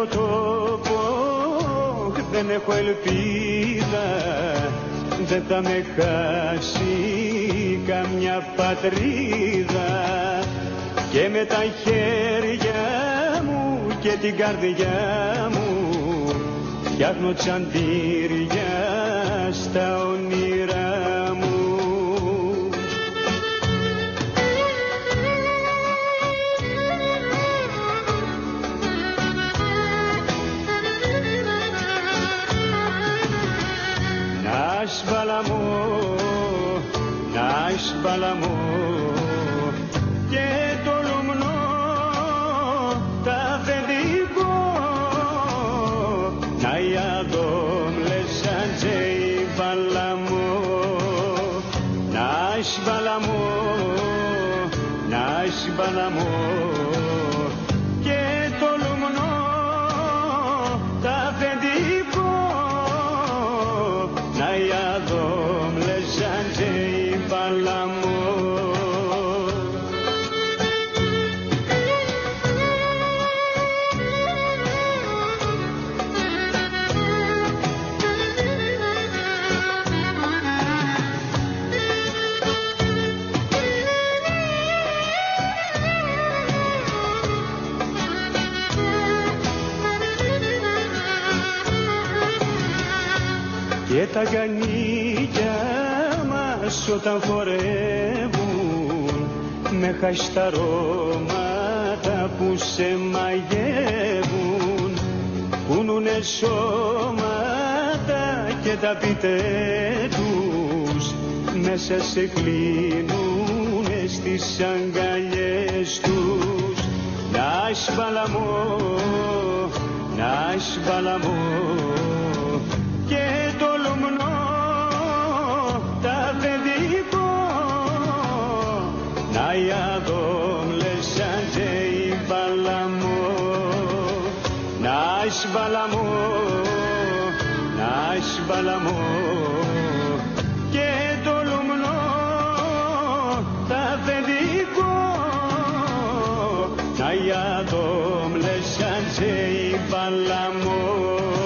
έχω τόπο, δεν έχω ελπίδα, δεν θα με χάσει καμιά πατρίδα. Και με τα χέρια μου και την καρδιά μου φτιάχνω τσαντήρια στα όνειρά μου. Να σπαλαμώ και το λουμνό τα αφεντικό, να ιαδόμ λεσάντζε η παλαμό. Να σπαλαμώ και το λουμνό τα αφεντικό, να ιαδόμ λεσάντζε η παλαμό. Και τα γανίκια μας όταν χορεύουν με χασταρώματα που σε μαγεύουν, πουνουνε σώματα και τα πιτέ τους μέσα σε κλείνουνε στις αγκαλιές τους. Να σπαλαμώ και το λουμνό τα αφεντικό, να ιαδόμ λεσάντζε η παλαμό. Να σπαλαμώ και το λουμνό τα αφεντικό, να ιαδόμ λεσάντζε η παλαμό.